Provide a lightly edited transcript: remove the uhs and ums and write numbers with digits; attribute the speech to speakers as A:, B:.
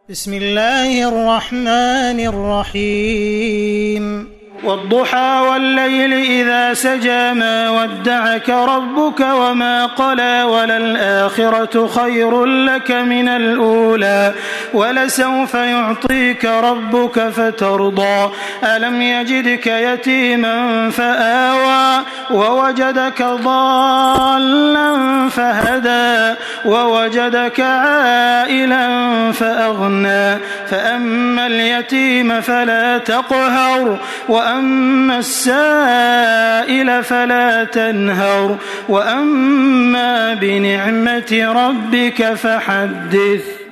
A: بسم الله الرحمن الرحيم والضحى والليل إذا سجى ما ودعك ربك وما قلى وللآخرة خير لك من الأولى ولسوف يعطيك ربك فترضى ألم يجدك يتيما فآوى ووجدك ضالا فهدى ووجدك عائلا فأغنى فأما اليتيم فلا تقهر وأما السائل فلا تنهر وأما بنعمة ربك فحدث.